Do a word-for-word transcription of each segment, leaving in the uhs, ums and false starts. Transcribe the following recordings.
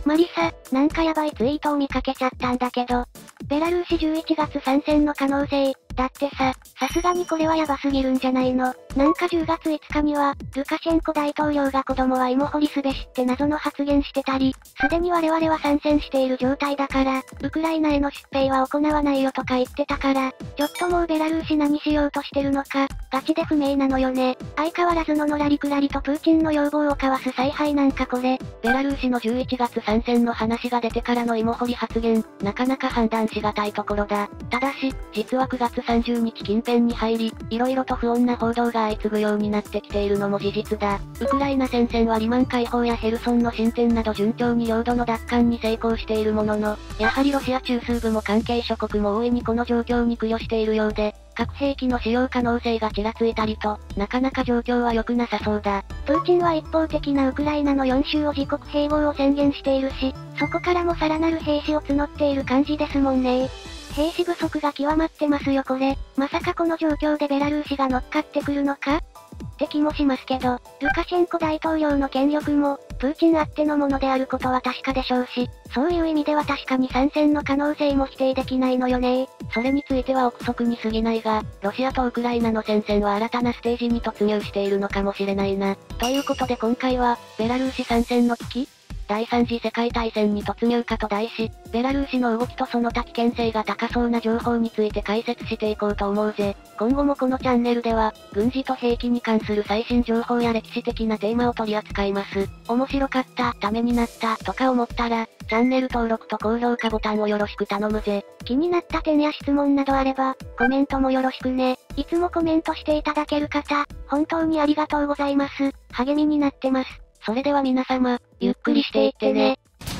マリサ、なんかやばいツイートを見かけちゃったんだけど。ベラルーシじゅういちがつ参戦の可能性。だってさ、さすがにこれはヤバすぎるんじゃないの。なんかじゅうがついつかには、ルカシェンコ大統領が子供は芋掘りすべしって謎の発言してたり、すでに我々は参戦している状態だから、ウクライナへの出兵は行わないよとか言ってたから、ちょっともうベラルーシ何しようとしてるのか、ガチで不明なのよね。相変わらずののらりくらりとプーチンの要望を交わす采配なんかこれ。 ベラルーシのじゅういちがつ参戦の話が出てからの芋掘り発言、なかなか判断しがたいところだ。ただし、実はくがつさんじゅうにち近辺に入り、色々と不穏な報道が相次ぐようになってきているのも事実だ。ウクライナ戦線はリマン解放やヘルソンの進展など順調に領土の奪還に成功しているものの、やはりロシア中枢部も関係諸国も大いにこの状況に苦慮しているようで、核兵器の使用可能性がちらついたりと、なかなか状況は良くなさそうだ。 プーチンは一方的なウクライナのよん州を自国併合を宣言しているし、そこからもさらなる兵士を募っている感じですもんね。兵士不足が極まってますよこれ。まさかこの状況でベラルーシが乗っかってくるのかって気もしますけど、ルカシェンコ大統領の権力も、プーチンあってのものであることは確かでしょうし、そういう意味では確かに参戦の可能性も否定できないのよね。 それについては憶測に過ぎないが、ロシアとウクライナの戦線は新たなステージに突入しているのかもしれないな。ということで今回は、ベラルーシ参戦の危機第三次世界大戦に突入かと題し、ベラルーシの動きとその他危険性が高そうな情報について解説していこうと思うぜ。今後もこのチャンネルでは、軍事と兵器に関する最新情報や歴史的なテーマを取り扱います。面白かった、ためになった、とか思ったら、チャンネル登録と高評価ボタンをよろしく頼むぜ。 気になった点や質問などあれば、コメントもよろしくね。いつもコメントしていただける方、本当にありがとうございます。励みになってます。 それでは皆様、ゆっくりしていってね。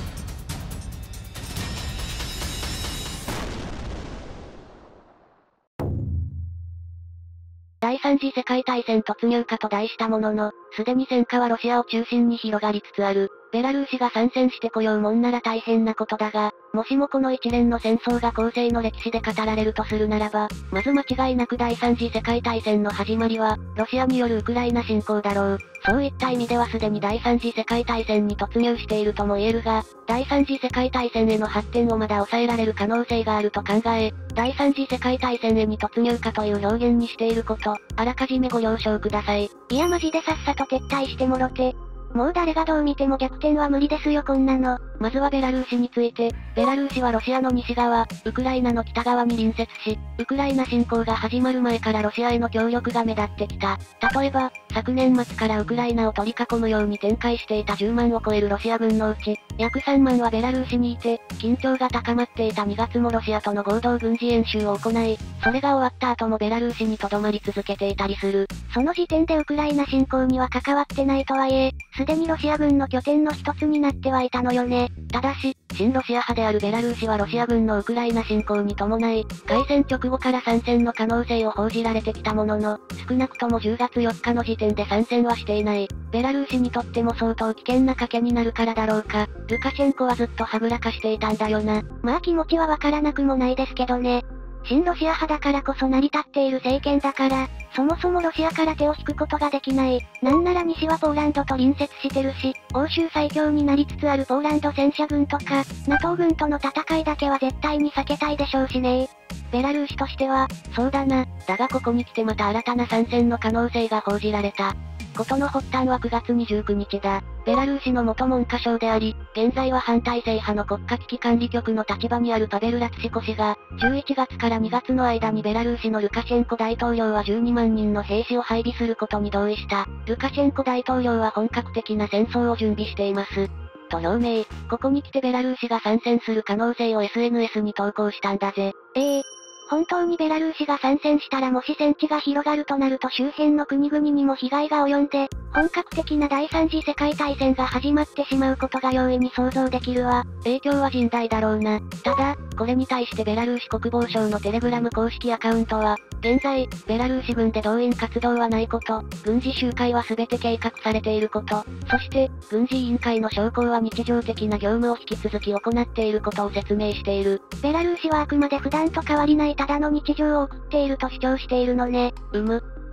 第三次世界大戦突入かと題したものの、すでに戦火はロシアを中心に広がりつつある。ベラルーシが参戦してこようもんなら大変なことだが、もしもこの一連の戦争が後世の歴史で語られるとするならば、まず間違いなく第三次世界大戦の始まりは、ロシアによるウクライナ侵攻だろう。そういった意味ではすでに第三次世界大戦に突入しているとも言えるが、第三次世界大戦への発展をまだ抑えられる可能性があると考え、第三次世界大戦へに突入かという表現にしていること、あらかじめご了承ください。 いやマジでさっさと撤退してもろて。もう誰がどう見ても逆転は無理ですよこんなの。 まずはベラルーシについて、ベラルーシはロシアの西側、ウクライナの北側に隣接し、ウクライナ侵攻が始まる前からロシアへの協力が目立ってきた。例えば、昨年末からウクライナを取り囲むように展開していたじゅうまんを超えるロシア軍のうち、約さんまんはベラルーシにいて、緊張が高まっていたにがつもロシアとの合同軍事演習を行い、それが終わった後もベラルーシに留まり続けていたりする。 その時点でウクライナ侵攻には関わってないとはいえ、すでにロシア軍の拠点の一つになってはいたのよね。 ただし、親ロシア派であるベラルーシはロシア軍のウクライナ侵攻に伴い、開戦直後から参戦の可能性を報じられてきたものの、少なくともじゅうがつよっかの時点で参戦はしていない。ベラルーシにとっても相当危険な賭けになるからだろうか。ルカシェンコはずっとはぐらかしていたんだよな。 まあ気持ちはわからなくもないですけどね。親ロシア派だからこそ成り立っている政権だから、そもそもロシアから手を引くことができない。なんなら西はポーランドと隣接してるし、欧州最強になりつつあるポーランド戦車軍とか、ナトー 軍との戦いだけは絶対に避けたいでしょうしね。ベラルーシとしては、 そうだな。だがここに来てまた新たな参戦の可能性が報じられた。ことの発端はくがつにじゅうくにちだ。ベラルーシの元文科省であり、現在は反体制派の国家危機管理局の立場にあるパベル・ラツシコ氏が、じゅういちがつからにがつの間にベラルーシのルカシェンコ大統領はじゅうにまんにんの兵士を配備することに同意した。ルカシェンコ大統領は本格的な戦争を準備しています。と表明。ここに来てベラルーシが参戦する可能性を エスエヌエス に投稿したんだぜ。 ええー。本当にベラルーシが参戦したらもし戦地が広がるとなると周辺の国々にも被害が及んで、本格的な第三次世界大戦が始まってしまうことが容易に想像できるわ。 影響は甚大だろうな。ただ、これに対してベラルーシ国防省のテレグラム公式アカウントは、現在、ベラルーシ軍で動員活動はないこと、軍事集会は全て計画されていること、そして、軍事委員会の将校は日常的な業務を引き続き行っていることを説明している。 ベラルーシはあくまで普段と変わりないただの日常を送っていると主張しているのね。 うむ。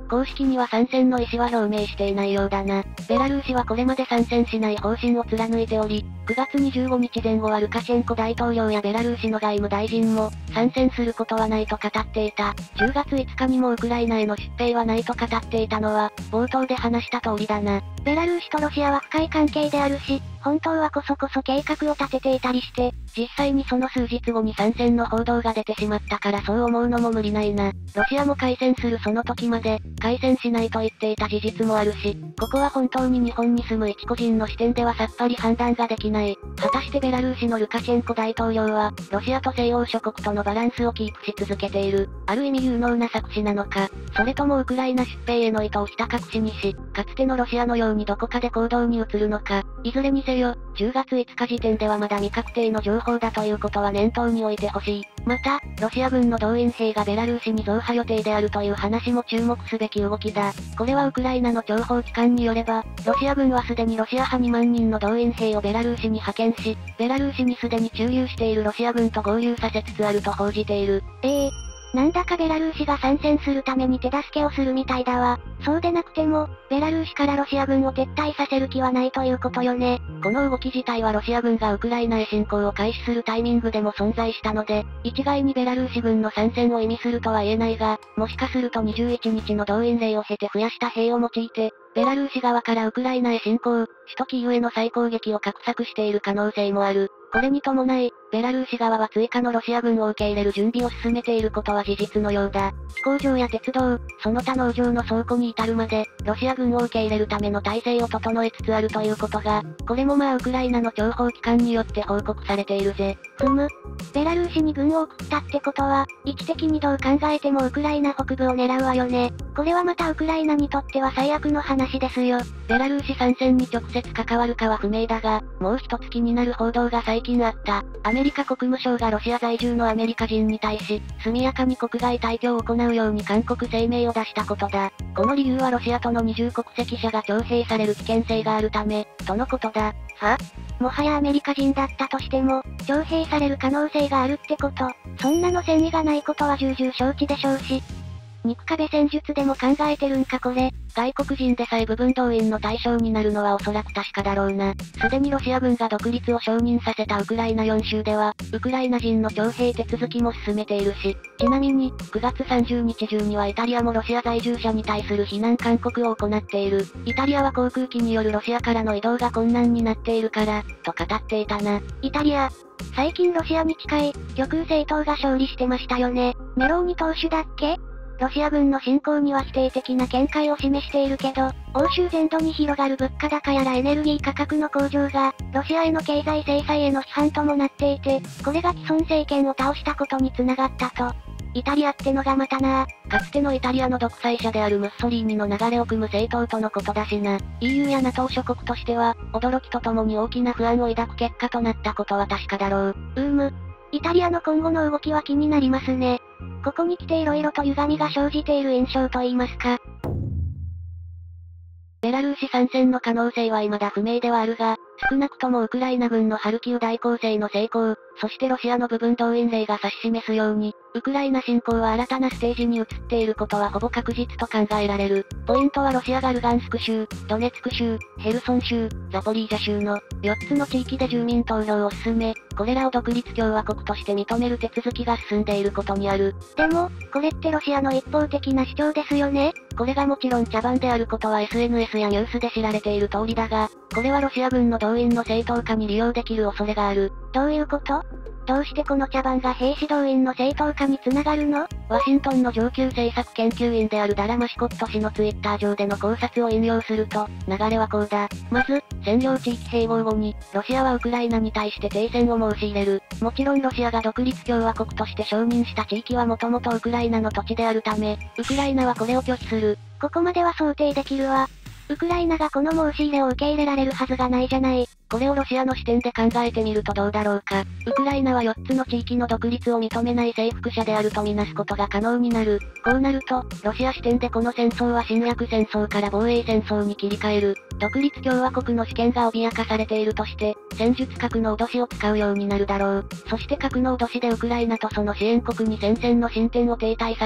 公式には参戦の意思は表明していないようだな。ベラルーシはこれまで参戦しない方針を貫いており、くがつにじゅうごにち前後はルカシェンコ大統領やベラルーシの外務大臣も、参戦することはないと語っていた。じゅうがついつかにもウクライナへの出兵はないと語っていたのは、冒頭で話した通りだな。 ベラルーシとロシアは深い関係であるし、本当はこそこそ計画を立てていたりして、 実際にその数日後に参戦の報道が出てしまったからそう思うのも無理ないな。ロシアも開戦するその時まで、開戦しないと言っていた事実もあるし、ここは本当に日本に住む一個人の視点ではさっぱり判断ができない。果たしてベラルーシのルカシェンコ大統領は、ロシアと西欧諸国とのバランスをキープし続けている、ある意味有能な策士なのか、それともウクライナ出兵への意図をひた隠しにし、かつてのロシアのようにどこかで行動に移るのか、いずれにせよ、じゅうがついつか時点ではまだ未確定の情報だということは念頭に置いてほしい。また、ロシア軍の動員兵がベラルーシに増派予定であるという話も注目すべき動きだ。これはウクライナの諜報機関によれば、ロシア軍はすでにロシア派にまんにんの動員兵をベラルーシに派遣し、ベラルーシにすでに駐留しているロシア軍と合流させつつあると報じている。 ええー、なんだかベラルーシが参戦するために手助けをするみたいだわ。そうでなくても、ベラルーシからロシア軍を撤退させる気はないということよね。 この動き自体はロシア軍がウクライナへ侵攻を開始するタイミングでも存在したので、一概にベラルーシ軍の参戦を意味するとは言えないが、もしかするとにじゅういちにちの動員令を経て増やした兵を用いて、ベラルーシ側からウクライナへ侵攻、首都キーウへの再攻撃を画策している可能性もある。これに伴い、ベラルーシ側は追加のロシア軍を受け入れる準備を進めていることは事実のようだ。飛行場や鉄道、その他農場の倉庫に至るまで、ロシア軍を受け入れるための体制を整えつつあるということが、これもまあウクライナの諜報機関によって報告されているぜ。 ふむ。ベラルーシに軍を送ったってことは、位置的にどう考えてもウクライナ北部を狙うわよね。これはまたウクライナにとっては最悪の話ですよ。 ベラルーシ参戦に直接関わるかは不明だが、もう一つ気になる報道が最近あった。アメリカ国務省がロシア在住のアメリカ人に対し、速やかに国外退去を行うように勧告声明を出したことだ。この理由はロシアとの二重国籍者が徴兵される危険性があるため、とのことだ。 は？もはやアメリカ人だったとしても、徴兵される可能性があるってこと。そんなの戦意がないことは重々承知でしょうし。肉壁戦術でも考えてるんかこれ。 外国人でさえ部分動員の対象になるのはおそらく確かだろうな。すでにロシア軍が独立を承認させたウクライナよん州では、ウクライナ人の徴兵手続きも進めているし、ちなみに、くがつさんじゅうにち中にはイタリアもロシア在住者に対する避難勧告を行っている。イタリアは航空機によるロシアからの移動が困難になっているから、と語っていたな。 イタリア、最近ロシアに近い、極右政党が勝利してましたよね。メローニ党首だっけ？ロシア軍の侵攻には否定的な見解を示しているけど、欧州全土に広がる物価高やらエネルギー価格の向上が、ロシアへの経済制裁への批判ともなっていて、これが既存政権を倒したことに繋がったと。イタリアってのがまたなぁ。 かつてのイタリアの独裁者であるムッソリーニの流れを組む政党とのことだしな。イーユー や ナトー 諸国としては、驚きとともに大きな不安を抱く結果となったことは確かだろう。 うーむ。イタリアの今後の動きは気になりますね。ここに来て色々と歪みが生じている印象と言いますか。 ベラルーシ参戦の可能性は未だ不明ではあるが、少なくともウクライナ軍のハルキウ大攻勢の成功、そしてロシアの部分動員令が指し示すように、ウクライナ侵攻は新たなステージに移っていることはほぼ確実と考えられる。ポイントはロシアがルガンスク州、ドネツク州、ヘルソン州、ザポリージャ州のよっつの地域で住民投票を進め、これらを独立共和国として認める手続きが進んでいることにある。 でも、これってロシアの一方的な主張ですよね？ これがもちろん茶番であることは エスエヌエス やニュースで知られている通りだが、これはロシア軍の動員の正当化に利用できる恐れがある。 どういうこと？どうしてこの茶番が兵士動員の正当化につながるの？ ワシントンの上級政策研究員であるダラ・マシコット氏のツイッター上での考察を引用すると、流れはこうだ。まず、占領地域併合後に、ロシアはウクライナに対して停戦を申し入れる。もちろんロシアが独立共和国として承認した地域はもともとウクライナの土地であるため、ウクライナはこれを拒否する。 ここまでは想定できるわ。ウクライナがこの申し入れを受け入れられるはずがないじゃない。 これをロシアの視点で考えてみるとどうだろうか。ウクライナはよっつの地域の独立を認めない征服者であるとみなすことが可能になる。こうなると、ロシア視点でこの戦争は侵略戦争から防衛戦争に切り替える。独立共和国の主権が脅かされているとして、戦術核の脅しを使うようになるだろう。そして核の脅しでウクライナとその支援国に戦線の進展を停滞させ、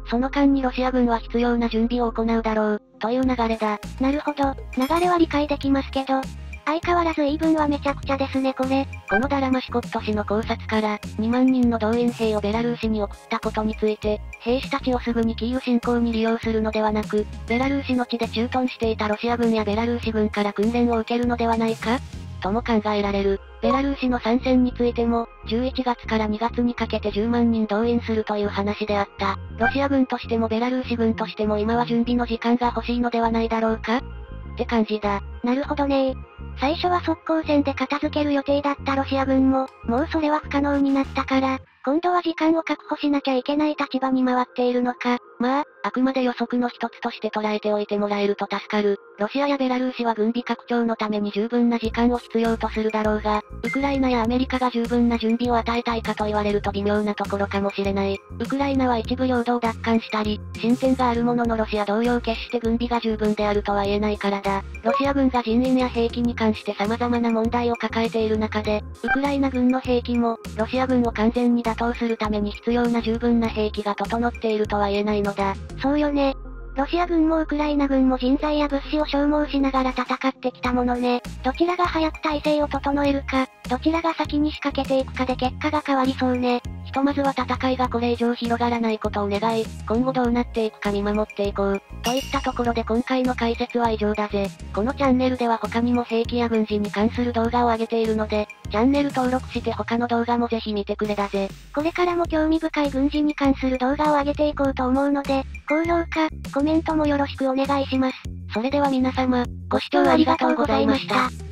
その間にロシア軍は必要な準備を行うだろう、という流れだ。 なるほど、流れは理解できますけど、相変わらず言い分はめちゃくちゃですねこれ。 このダラマシコット氏の考察から、にまんにんの動員兵をベラルーシに送ったことについて、兵士たちをすぐにキーウ侵攻に利用するのではなく、ベラルーシの地で駐屯していたロシア軍やベラルーシ軍から訓練を受けるのではないかとも考えられる。ベラルーシの参戦についても、じゅういちがつからにがつにかけてじゅうまんにん動員するという話であった。ロシア軍としてもベラルーシ軍としても今は準備の時間が欲しいのではないだろうかって感じだ。 なるほどねー。最初は速攻戦で片付ける予定だったロシア軍も、もうそれは不可能になったから、今度は時間を確保しなきゃいけない立場に回っているのか。 まあ、あくまで予測の一つとして捉えておいてもらえると助かる。ロシアやベラルーシは軍備拡張のために十分な時間を必要とするだろうが、ウクライナやアメリカが十分な準備を与えたいかと言われると微妙なところかもしれない。ウクライナは一部領土を奪還したり、進展があるもののロシア同様決して軍備が十分であるとは言えないからだ。ロシア軍が人員や兵器に関して様々な問題を抱えている中で、ウクライナ軍の兵器も、ロシア軍を完全に打倒するために必要な十分な兵器が整っているとは言えないのだ。 そうよね。ロシア軍もウクライナ軍も人材や物資を消耗しながら戦ってきたものね。どちらが早く体制を整えるか、どちらが先に仕掛けていくかで結果が変わりそうね。 ひとまずは戦いがこれ以上広がらないことを願い、今後どうなっていくか見守っていこう。といったところで今回の解説は以上だぜ。このチャンネルでは他にも兵器や軍事に関する動画を上げているので、チャンネル登録して他の動画もぜひ見てくれだぜ。 これからも興味深い軍事に関する動画を上げていこうと思うので、高評価、コメントもよろしくお願いします。 それでは皆様、ご視聴ありがとうございました。